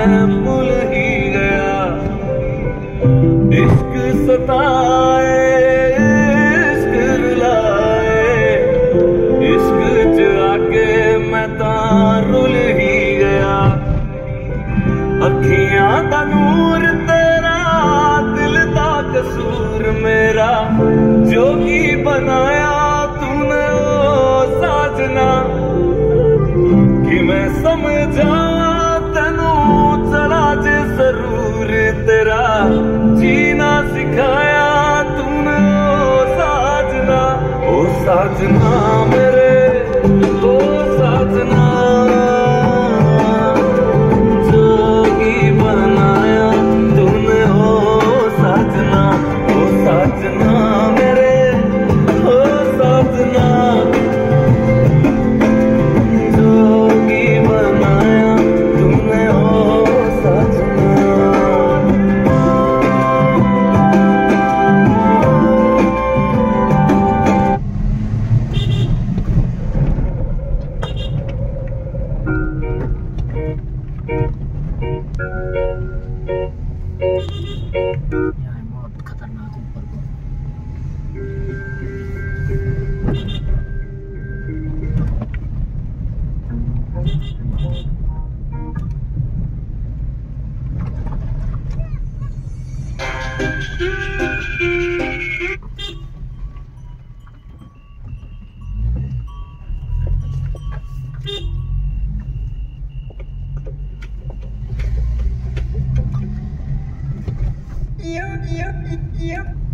मैं भूल ही गया। इश्क सताए, इश्क रुलाए, इश्क च आके मैं तां रुल ही गया। अखियां दा नूर तेरा, दिल दा कसूर मेरा, जोगी बनाया तूने ओ साजना। कि मैं समझा तेनू चला जे जरूर, तेरा जीना सिखाया तूने ओ साजना। ओ साजना मेरे, ओ साजना, जोगी बनाया तूने ओ साजना। ओ साजना मेरे, ओ साजना, जोगी बनाया तूने ओ साजना। यहाँ बहुत खतरनाक ऊपर को। Yep.